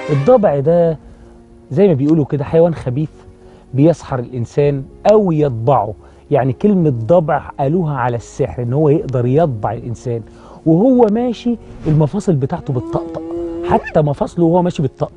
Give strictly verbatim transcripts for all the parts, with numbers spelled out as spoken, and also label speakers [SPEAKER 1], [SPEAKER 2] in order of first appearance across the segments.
[SPEAKER 1] الضبع ده زي ما بيقولوا كده حيوان خبيث بيسحر الإنسان أو يطبعه. يعني كلمة ضبع قالوها على السحر، إن هو يقدر يطبع الإنسان وهو ماشي. المفاصل بتاعته بتطقطق، حتى مفاصله وهو ماشي بتطقطق،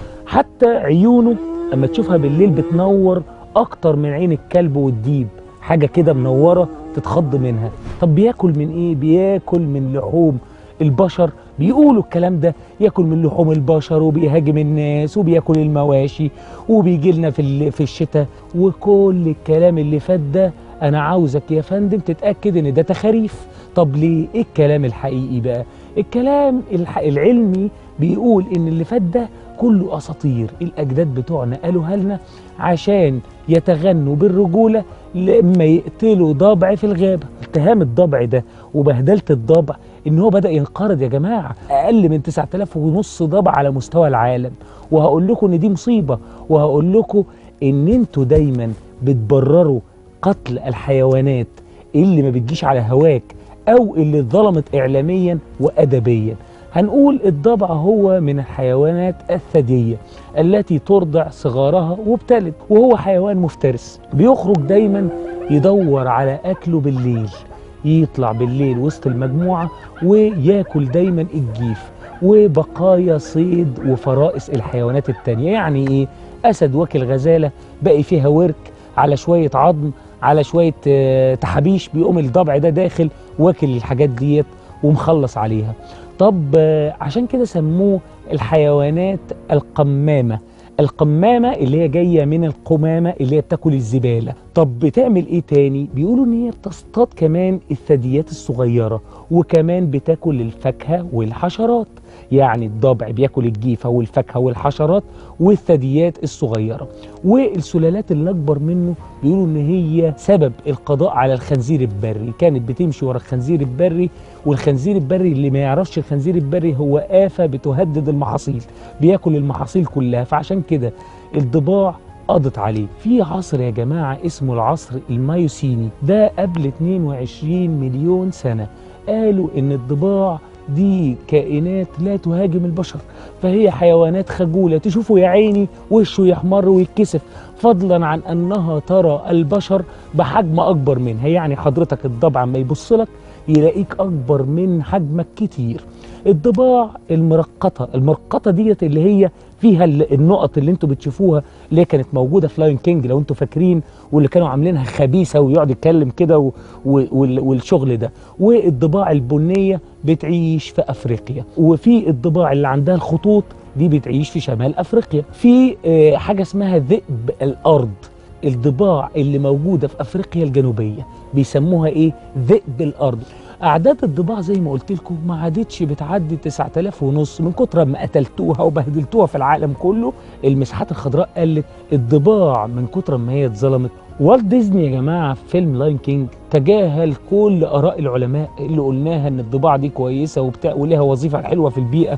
[SPEAKER 1] حتى عيونه أما تشوفها بالليل بتنور أكتر من عين الكلب والديب، حاجة كده منورة تتخض منها. طب بياكل من إيه؟ بياكل من لحوم البشر. بيقولوا الكلام ده، ياكل من لحوم البشر وبيهاجم الناس وبياكل المواشي وبيجي لنا في في الشتاء. وكل الكلام اللي فات ده انا عاوزك يا فندم تتاكد ان ده تخاريف. طب ليه؟ ايه الكلام الحقيقي بقى؟ الكلام الح... العلمي بيقول ان اللي فات ده كله اساطير الاجداد بتوعنا قالوها لنا عشان يتغنوا بالرجوله لما يقتلوا ضبع في الغابه. اتهام الضبع ده وبهدله الضبع ان هو بدا ينقرض يا جماعه. اقل من تسعة آلاف ونص ضبع على مستوى العالم. وهقول لكم ان دي مصيبه، وهقول لكم ان انتوا دايما بتبرروا قتل الحيوانات اللي ما بتجيش على هواك او اللي اتظلمت اعلاميا وادبيا. هنقول الضبع هو من الحيوانات الثدييه التي ترضع صغارها وبتلد، وهو حيوان مفترس بيخرج دايما يدور على اكله بالليل، يطلع بالليل وسط المجموعه وياكل دايما الجيف وبقايا صيد وفرائس الحيوانات التانية. يعني ايه؟ اسد واكل غزاله باقي فيها ورك على شويه عظم على شويه آه تحابيش، بيقوم الضبع ده داخل واكل الحاجات ديت ومخلص عليها. طب آه عشان كده سموه الحيوانات القمامه. القمامه اللي هي جايه من القمامه اللي هي بتاكل الزباله. طب بتعمل ايه تاني؟ بيقولوا ان هي بتصطاد كمان الثدييات الصغيره، وكمان بتاكل الفاكهه والحشرات. يعني الضبع بياكل الجيفه والفاكهه والحشرات والثدييات الصغيره. والسلالات اللي اكبر منه بيقولوا ان هي سبب القضاء على الخنزير البري. كانت بتمشي ورا الخنزير البري، والخنزير البري اللي ما يعرفش الخنزير البري هو آفة بتهدد المحاصيل، بياكل المحاصيل كلها. فعشان كده الضباع قضت عليه. في عصر يا جماعه اسمه العصر المايوسيني، ده قبل اتنين وعشرين مليون سنه. قالوا ان الضباع دي كائنات لا تهاجم البشر، فهي حيوانات خجولة. تشوفه يا عيني وشه يحمر ويتكسف، فضلا عن أنها ترى البشر بحجم أكبر منها. يعني حضرتك الضبع ما يبص لك يلاقيك أكبر من حجمك كتير. الضباع المرقطة، المرقطة ديت اللي هي فيها النقط اللي انتوا بتشوفوها اللي كانت موجودة في لاين كينج لو انتوا فاكرين، واللي كانوا عاملينها خبيثة ويقعد يتكلم كده والشغل ده. والضباع البنية بتعيش في أفريقيا. وفي الضباع اللي عندها الخطوط دي بتعيش في شمال أفريقيا. في حاجة اسمها ذئب الأرض. الضباع اللي موجودة في أفريقيا الجنوبية بيسموها إيه؟ ذئب الأرض. أعداد الضباع زي ما قلت لكم ما عادتش بتعدي تسعة آلاف ونص من كتر ما قتلتوها وبهدلتوها في العالم كله. المساحات الخضراء قلت، الضباع من كتر ما هي اتظلمت. والت ديزني يا جماعة في فيلم لاين كينج تجاهل كل آراء العلماء اللي قلناها إن الضباع دي كويسة وبتاع ولها وظيفة حلوة في البيئة،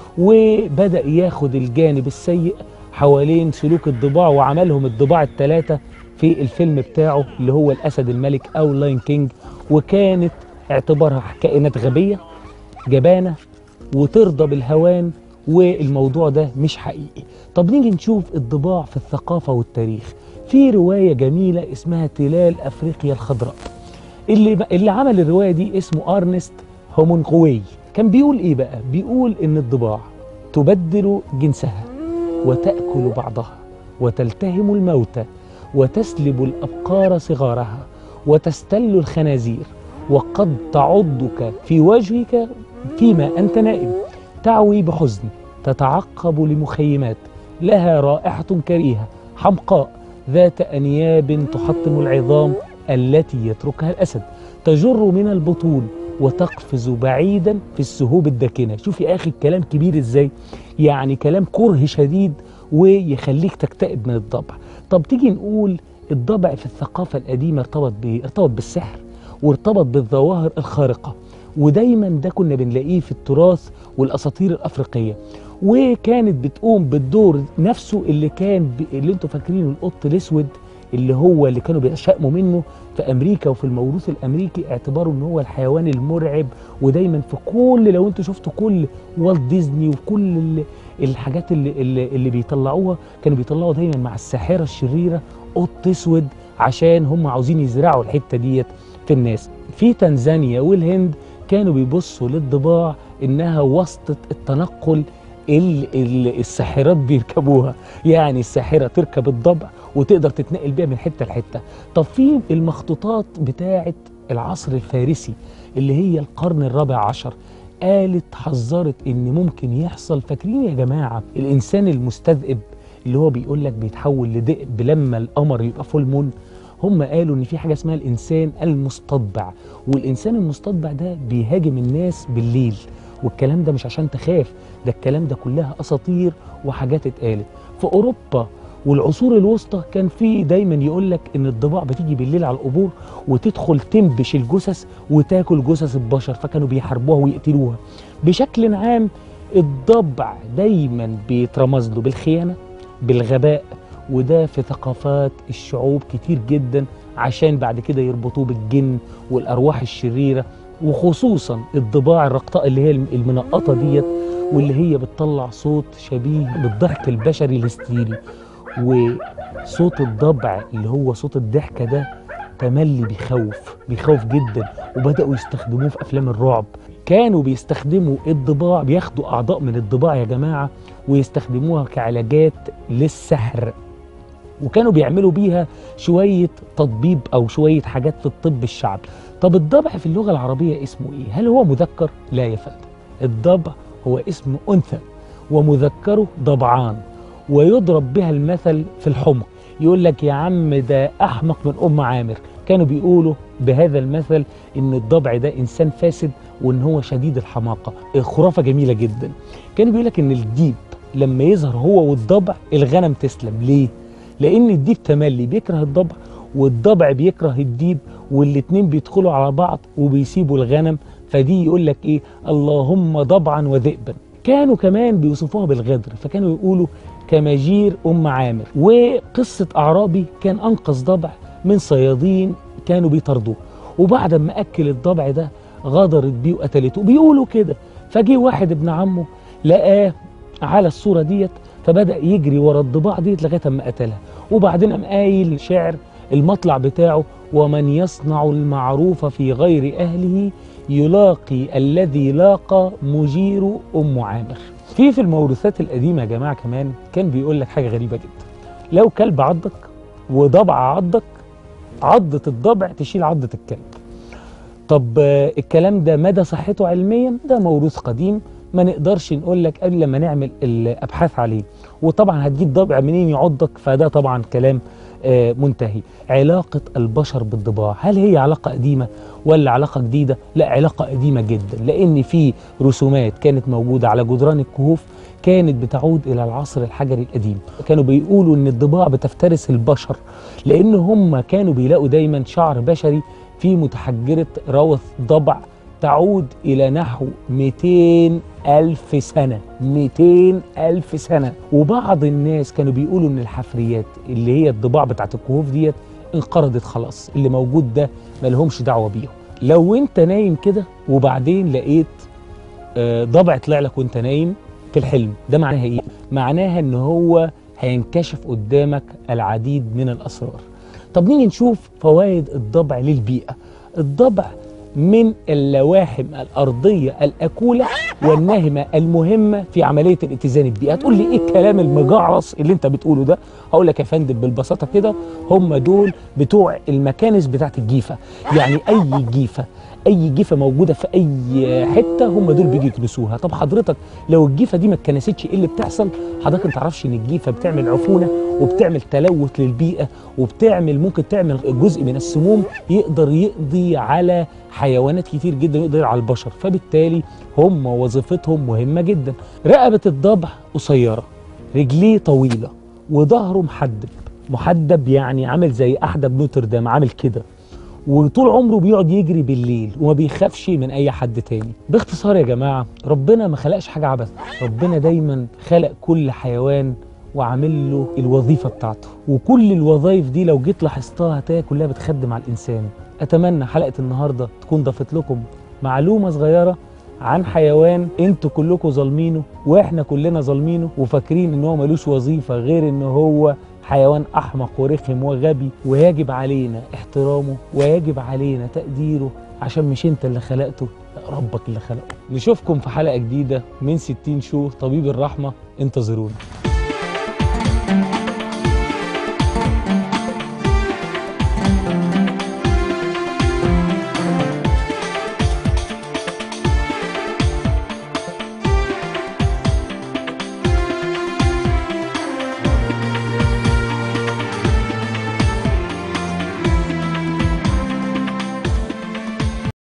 [SPEAKER 1] وبدأ ياخد الجانب السيء حوالين سلوك الضباع، وعملهم الضباع الثلاثة في الفيلم بتاعه اللي هو الأسد الملك أو لاين كينج. وكانت اعتبارها كائنات غبية جبانة وترضى بالهوان، والموضوع ده مش حقيقي. طب نيجي نشوف الضباع في الثقافة والتاريخ. في رواية جميلة اسمها تلال أفريقيا الخضراء. اللي, اللي عمل الرواية دي اسمه أرنست هومنغوي. كان بيقول إيه بقى؟ بيقول إن الضباع تبدل جنسها وتأكل بعضها وتلتهم الموتى وتسلب الأبقار صغارها وتستل الخنازير، وقد تعضك في وجهك فيما أنت نائم، تعوي بحزن، تتعقب لمخيمات لها رائحة كريهة حمقاء ذات أنياب تحطم العظام التي يتركها الأسد، تجر من البطون وتقفز بعيدا في السهوب الداكنة. شوف يا أخي الكلام كبير إزاي، يعني كلام كره شديد ويخليك تكتئب من الضبع. طب تيجي نقول الضبع في الثقافة القديمة ارتبط بإيه؟ ارتبط بالسحر وارتبط بالظواهر الخارقة، ودايما ده كنا بنلاقيه في التراث والأساطير الأفريقية. وكانت بتقوم بالدور نفسه اللي كان ب... اللي انتوا فاكرينه القط الأسود اللي هو اللي كانوا بيشأموا منه في امريكا وفي الموروث الامريكي، اعتباره ان هو الحيوان المرعب. ودايما في كل، لو انتوا شفتوا كل والت ديزني وكل الحاجات اللي, اللي, اللي بيطلعوها، كانوا بيطلعوا دايما مع الساحره الشريره قط اسود، عشان هم عاوزين يزرعوا الحته ديت في الناس. في تنزانيا والهند كانوا بيبصوا للضباع انها واسطه التنقل اللي الساحرات بيركبوها، يعني الساحره تركب الضبع وتقدر تتنقل بيها من حته لحته. طب في المخطوطات بتاعه العصر الفارسي اللي هي القرن الرابع عشر، قالت حذرت ان ممكن يحصل، فاكرين يا جماعه الانسان المستذئب اللي هو بيقول لك بيتحول لذئب لما القمر يبقى فول مون؟ هم قالوا ان في حاجه اسمها الانسان المستطبع، والانسان المستطبع ده بيهاجم الناس بالليل. والكلام ده مش عشان تخاف، ده الكلام ده كلها اساطير وحاجات اتقالت. في اوروبا والعصور الوسطى كان في دايما يقول لك ان الضباع بتيجي بالليل على القبور وتدخل تنبش الجثث وتاكل جثث البشر، فكانوا بيحاربوها ويقتلوها. بشكل عام الضبع دايما بيترمز له بالخيانه، بالغباء، وده في ثقافات الشعوب كتير جدا، عشان بعد كده يربطوه بالجن والارواح الشريره. وخصوصا الضباع الرقطاء اللي هي المنقطه ديت، واللي هي بتطلع صوت شبيه بالضحك البشري الهستيري. وصوت الضبع اللي هو صوت الضحكه ده تملي بيخوف، بيخوف جدا، وبداوا يستخدموه في افلام الرعب. كانوا بيستخدموا الضباع، بياخدوا اعضاء من الضباع يا جماعه ويستخدموها كعلاجات للسحر، وكانوا بيعملوا بيها شويه تطبيب او شويه حاجات في الطب الشعبي. طب الضبع في اللغه العربيه اسمه ايه؟ هل هو مذكر؟ لا يا فندم، الضبع هو اسم انثى ومذكره ضبعان، ويضرب بها المثل في الحمق. يقول لك يا عم ده احمق من ام عامر. كانوا بيقولوا بهذا المثل ان الضبع ده انسان فاسد وان هو شديد الحماقه. خرافه جميله جدا. كانوا بيقول لك ان الديب لما يظهر هو والضبع الغنم تسلم. ليه؟ لان الديب تملي بيكره الضبع والضبع بيكره الديب، والاتنين بيدخلوا على بعض وبيسيبوا الغنم. فدي يقول لك ايه؟ اللهم ضبعا وذئبا. كانوا كمان بيوصفوها بالغدر، فكانوا يقولوا كمجير ام عامر. وقصه اعرابي كان انقذ ضبع من صيادين كانوا بيطاردوه، وبعد ما اكل الضبع ده غدرت بيه وقتلته، بيقولوا كده. فجي واحد ابن عمه لقاه على الصوره ديت، فبدأ يجري ورا الضباع ديت لغايه اما قتلها. وبعدين قام قايل شعر المطلع بتاعه: ومن يصنع المعروف في غير اهله يلاقي الذي لاقى مجير ام عامر. في في الموروثات القديمه يا جماعه كمان كان بيقول لك حاجه غريبه جدا: لو كلب عضك وضبع عضك، عضة الضبع تشيل عضة الكلب. طب الكلام ده مدى صحته علميا؟ ده موروث قديم ما نقدرش نقول لك الا لما نعمل الابحاث عليه. وطبعا هتجيب ضبع منين يعضك؟ فده طبعا كلام آه منتهي. علاقة البشر بالضباع، هل هي علاقة قديمة ولا علاقة جديدة؟ لا، علاقة قديمة جدا، لأن في رسومات كانت موجودة على جدران الكهوف كانت بتعود إلى العصر الحجري القديم. كانوا بيقولوا إن الضباع بتفترس البشر، لأن هم كانوا بيلاقوا دايما شعر بشري في متحجرة روث ضبع تعود إلى نحو مئتين ألف سنة. مئتين ألف سنة. وبعض الناس كانوا بيقولوا إن الحفريات اللي هي الضباع بتاعت الكهوف ديت انقرضت خلاص، اللي موجود ده مالهمش دعوة بيهم. لو انت نايم كده وبعدين لقيت ضبع طلع لك وانت نايم في الحلم، ده معناها ايه؟ معناها ان هو هينكشف قدامك العديد من الأسرار. طب نيجي نشوف فوائد الضبع للبيئة. الضبع من اللواحم الأرضية الأكولة والناهمة المهمة في عملية الاتزان البيئي. هتقول لي إيه الكلام المجعرص اللي أنت بتقوله ده؟ هقول لك يا فندم بالبساطة كده، هم دول بتوع المكانس بتاعت الجيفة. يعني أي جيفة أي جيفة موجودة في أي حتة هم دول بيجي يكنسوها. طب حضرتك لو الجيفة دي ما اتكنستش إيه اللي بتحصل؟ حضرتك ما تعرفش إن الجيفة بتعمل عفونة وبتعمل تلوث للبيئة، وبتعمل ممكن تعمل جزء من السموم يقدر يقضي على حيوانات كتير جدا، يقدر على البشر. فبالتالي هم وظيفتهم مهمة جدا. رقبة الضبع قصيرة، رجليه طويلة، وظهره محدب. محدب يعني عامل زي أحدب نوتردام، عامل كده. وطول عمره بيقعد يجري بالليل وما بيخافش من اي حد تاني. باختصار يا جماعة، ربنا ما خلقش حاجة عبث، ربنا دايما خلق كل حيوان وعامل له الوظيفة بتاعته. وكل الوظائف دي لو جيت لاحظتها هتلاقي كلها بتخدم على الإنسان. أتمنى حلقة النهاردة تكون ضافت لكم معلومة صغيرة عن حيوان انتوا كلكم ظالمينه واحنا كلنا ظالمينه، وفاكرين ان هو ملوش وظيفة غير ان هو حيوان احمق ورخم وغبي، ويجب علينا احترامه ويجب علينا تقديره، عشان مش انت اللي خلقته، ربك اللي خلقه. نشوفكم في حلقة جديدة من ستين شو طبيب الرحمة، انتظرونا.